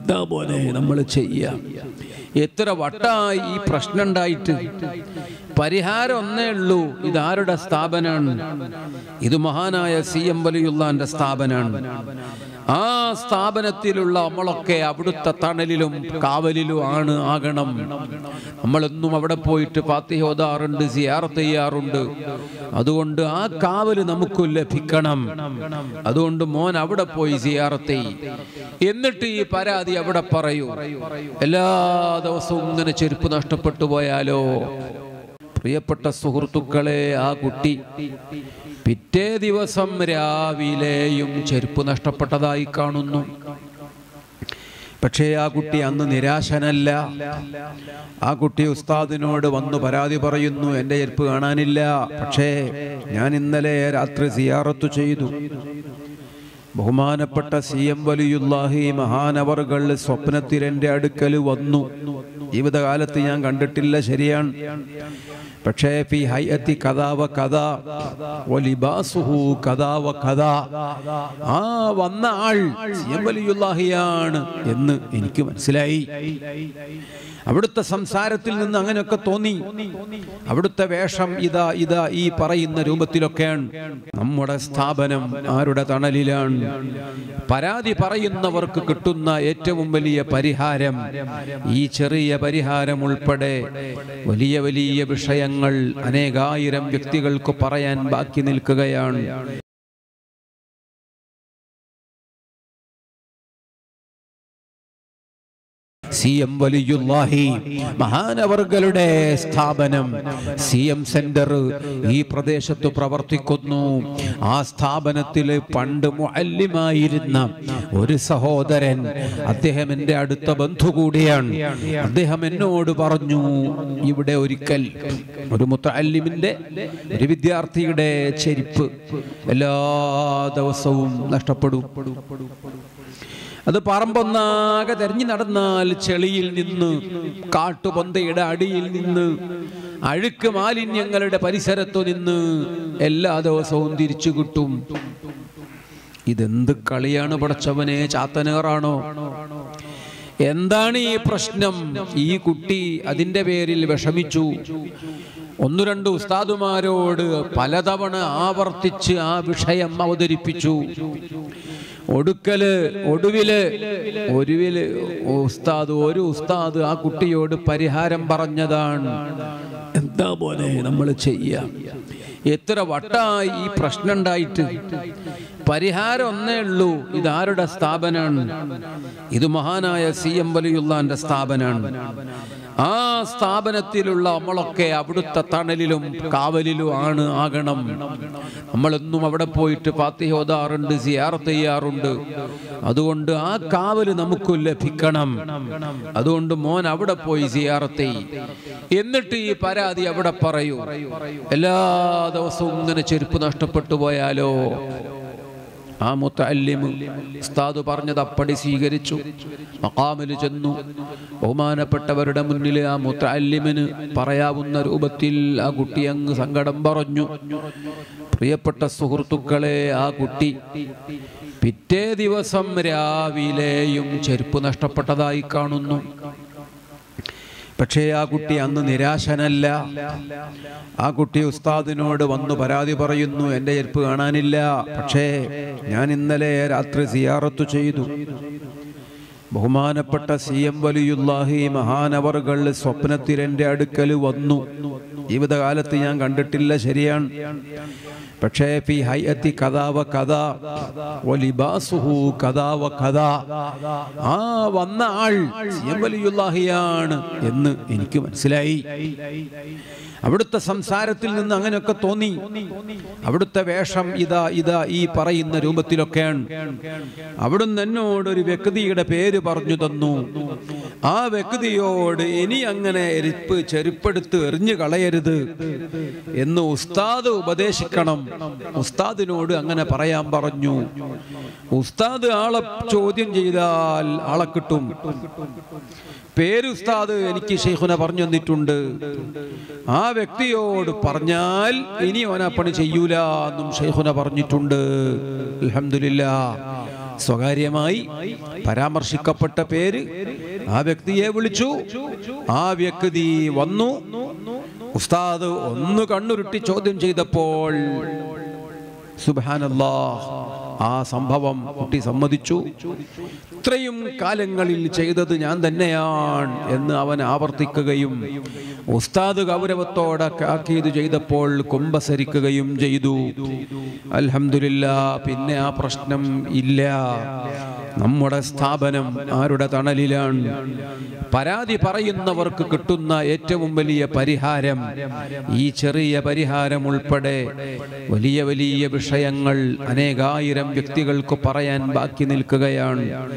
എന്താ പോലെ നമ്മൾ ചെയ്യാം? എത്ര വട്ടായി ഈ പ്രശ്നം ഉണ്ടായിട്ട്? പരിഹാരം ഒന്നേ ഉള്ളൂ. ഇതാരുടെ സ്ഥാപനമാണ്? ഇത് മഹാനായ CM വലിയുള്ളാന്റെ സ്ഥാപനമാണ്. ആ സ്ഥാപനത്തിലുള്ള നമ്മളൊക്കെ അവിടുത്തെ തണലിലും കാവലിലും ആകണം. നമ്മളെന്നും അവിടെ പോയിട്ട് ഫാത്തിഹ ഓതാറുണ്ട്, സിയാറത്ത് ചെയ്യാറുണ്ട്. അതുകൊണ്ട് ആ കാവല് നമുക്ക് ലഭിക്കണം. അതുകൊണ്ട് മോൻ അവിടെ പോയി സിയാറത്ത് ചെയ്യും. എന്നിട്ട് ഈ പരാതി അവിടെ പറയൂ. എല്ലാ ദിവസവും ഇങ്ങനെ ചെരുപ്പ് നഷ്ടപ്പെട്ടു പോയാലോ? പ്രിയപ്പെട്ട സുഹൃത്തുക്കളെ, ആ കുട്ടി പിറ്റേ ദിവസം രാവിലെയും ചെരുപ്പ് നഷ്ടപ്പെട്ടതായി കാണുന്നു. പക്ഷേ ആ കുട്ടി അന്ന് നിരാശനല്ല. ആ കുട്ടി ഉസ്താദിനോട് വന്നു പരാതി പറയുന്നു, എൻ്റെ ചെരുപ്പ് കാണാനില്ല, പക്ഷേ ഞാൻ ഇന്നലെ രാത്രി സിയാറത്ത് ചെയ്തു. ബഹുമാനപ്പെട്ട CM വലിയുല്ലാഹി മഹാനവറുകൾ സ്വപ്നത്തിൽ എൻ്റെ അടുക്കൽ വന്നു. ജീവിതകാലത്ത് ഞാൻ കണ്ടിട്ടില്ല, ശരിയാണ്. പക്ഷേ ഫി ഹൈഅത്തി കദാ വ കദാ വലിബാസുഹു കദാ വ കദാ, ആ വന്ന ആൾ CM വലിയുല്ലാഹിയാണ് എന്ന് എനിക്ക് മനസ്സിലായി. അവിടുത്തെ സംസാരത്തിൽ നിന്ന് അങ്ങനെയൊക്കെ തോന്നി. അവിടുത്തെ വേഷം ഇതാ ഈ പറയുന്ന രൂപത്തിലൊക്കെയാണ്. നമ്മുടെ സ്ഥാപനം ആരുടെ തണലിലാണ്? പരാതി പറയുന്നവർക്ക് കിട്ടുന്ന ഏറ്റവും വലിയ പരിഹാരം ഈ ചെറിയ പരിഹാരം ഉൾപ്പെടെ വലിയ വലിയ വിഷയങ്ങൾ അനേകായിരം വ്യക്തികൾക്ക് പറയാൻ ബാക്കി നിൽക്കുകയാണ്. CM വലിയുല്ലാഹി മഹാനവറുകളുടെ സ്ഥാപനം CM സെന്റർ ഈ പ്രദേശത്ത് പ്രവർത്തിക്കുന്നു. ആ സ്ഥാപനത്തിൽ പണ്ട് മുഅല്ലിമായിരുന്ന ഒരു സഹോദരൻ, അദ്ദേഹം എൻ്റെ അടുത്ത ബന്ധു കൂടിയാണ്. അദ്ദേഹം എന്നോട് പറഞ്ഞു, ഇവിടെ ഒരിക്കൽ ഒരു മുതഅല്ലിമിന്റെ, ഒരു വിദ്യാർത്ഥിയുടെ ചെരുപ്പ് എല്ലാ ദിവസവും നഷ്ടപ്പെടും. അത് പറമ്പൊന്നാകെ തെരഞ്ഞു നടന്നാൽ ചെളിയിൽ നിന്ന്, കാട്ടുപൊന്തയുടെ അടിയിൽ നിന്ന്, അഴുക്ക് മാലിന്യങ്ങളുടെ പരിസരത്തു നിന്ന് എല്ലാ ദിവസവും തിരിച്ചു കിട്ടും. ഇതെന്ത് കളിയാണ് പടച്ചവനെ? ചാത്തനേറാണോ? എന്താണ് ഈ പ്രശ്നം? ഈ കുട്ടി അതിൻ്റെ പേരിൽ വിഷമിച്ചു. ഒന്നു രണ്ട് ഉസ്താദുമാരോട് പലതവണ ആവർത്തിച്ച് ആ വിഷയം അവതരിപ്പിച്ചു. ഒടുവില് ഒരു ഉസ്താദ് ആ കുട്ടിയോട് പരിഹാരം പറഞ്ഞതാണ്. എന്താ പോലെ നമ്മൾ ചെയ്യാം? എത്ര വട്ടായി ഈ പ്രശ്നം ഉണ്ടായിട്ട്? പരിഹാരം ഒന്നേ ഉള്ളൂ. ഇതാരുടെ സ്ഥാപനമാണ്? ഇത് മഹാനായ CM വലിയുള്ളാന്റെ സ്ഥാപനമാണ്. ആ സ്ഥാപനത്തിലുള്ള നമ്മളൊക്കെ അവിടുത്തെ തണലിലും കാവലിലും ആകണം. നമ്മളെന്നും അവിടെ പോയിട്ട് ഫാത്തിഹ ഓതാറുണ്ട്, സിയാറത്ത് ചെയ്യാറുണ്ട്. അതുകൊണ്ട് ആ കാവല് നമുക്ക് ലഭിക്കണം. അതുകൊണ്ട് മോൻ അവിടെ പോയി സിയാറത്ത് ചെയ്യും. എന്നിട്ട് ഈ പരാതി അവിടെ പറയൂ. എല്ലാ ദിവസവും ഇങ്ങനെ ചെരുപ്പ് നഷ്ടപ്പെട്ടു പോയാലോ? ആ മുതഅല്ലിം ഉസ്താദ് പറഞ്ഞത് അപ്പടി സ്വീകരിച്ചു. മഖാമിൽ ചെന്നു. ബഹുമാനപ്പെട്ടവരുടെ മുന്നിൽ ആ മുതഅല്ലിമിന് പറയാവുന്ന രൂപത്തിൽ ആ കുട്ടി അങ്ങ് സങ്കടം പറഞ്ഞു. പ്രിയപ്പെട്ട സുഹൃത്തുക്കളെ, ആ കുട്ടി പിറ്റേ ദിവസം രാവിലെയും ചെരുപ്പ് നഷ്ടപ്പെട്ടതായി കാണുന്നു. പക്ഷേ ആ കുട്ടി അന്ന് നിരാശനല്ല. ആ കുട്ടി ഉസ്താദിനോട് വന്നു പരാതി പറയുന്നു, എൻ്റെ ചെരുപ്പ് കാണാനില്ല, പക്ഷേ ഞാൻ ഇന്നലെ രാത്രി സിയാറത്ത് ചെയ്തു. ബഹുമാനപ്പെട്ട CM വലിയുല്ലാഹി മഹാനവറുകൾ സ്വപ്നത്തിൽ എൻ്റെ അടുക്കൽ വന്നു. ജീവിതകാലത്ത് ഞാൻ കണ്ടിട്ടില്ല, ശരിയാണ്. പക്ഷേ ഫി ഹൈഅത്തി കദാ വ കദാ വലിബാസുഹു കദാ വ കദാ, ആ വന്ന ആൾ CM വലിയുല്ലാഹിയാണ് എന്ന് എനിക്ക് മനസ്സിലായി. അവിടുത്തെ സംസാരത്തിൽ നിന്ന് അങ്ങനെയൊക്കെ തോന്നി. അവിടുത്തെ വേഷം ഇതാ ഈ പറയുന്ന രൂപത്തിലൊക്കെയാണ്. അവിടുന്ന് എന്നോട് ഒരു വ്യക്തിയുടെ പേര് പറഞ്ഞു തന്നു. ആ വ്യക്തിയോട് ഇനി അങ്ങനെ ചെരുപ്പെടുത്ത് എറിഞ്ഞു കളയരുത് എന്ന് ഉസ്താദ് ഉപദേശിക്കണം. ഉസ്താദിനോട് അങ്ങനെ പറയാൻ പറഞ്ഞു. ഉസ്താദ് ആളെ ചോദ്യം ചെയ്താൽ ആളെ കിട്ടും. പേര് ഉസ്താദ് എനിക്ക് ശൈഖുന പറഞ്ഞു തന്നിട്ടുണ്ട്. ആ വ്യക്തിയോട് പറഞ്ഞാൽ ഇനി ഓന പണി ചെയ്യൂല എന്നും ശൈഖുന പറഞ്ഞിട്ടുണ്ട്. അൽഹംദുലില്ലാഹ്. സ്വകാര്യമായി പരാമർശിക്കപ്പെട്ട പേര്. ആ വ്യക്തിയെ വിളിച്ചു. ആ വ്യക്തി വന്നു. ഉസ്താദ് ഒന്ന് കണ്ണുരുട്ടി ചോദ്യം ചെയ്തപ്പോൾ സുബ്ഹാനല്ലാഹ്, ആ സംഭവം കുട്ടി സമ്മതിച്ചു. ഇത്രയും കാലങ്ങളിൽ ചെയ്തത് ഞാൻ തന്നെയാണ് എന്ന് അവൻ ആവർത്തിക്കുകയും ഉസ്താദ് ഗൗരവത്തോടെ താക്കീത് ചെയ്തപ്പോൾ കുമ്പസരിക്കുകയും ചെയ്തു. അൽഹംദുലില്ലാഹ്, പിന്നെ ആ പ്രശ്നം ഇല്ല. നമ്മുടെ സ്ഥാപനം ആരുടെ തണലിലാണ്? പരാതി പറയുന്നവർക്ക് കിട്ടുന്ന ഏറ്റവും വലിയ പരിഹാരം ഈ ചെറിയ പരിഹാരം ഉൾപ്പെടെ വലിയ വലിയ വിഷയങ്ങൾ അനേകായിരം വ്യക്തികൾക്ക് പറയാൻ ബാക്കി നിൽക്കുകയാണ്.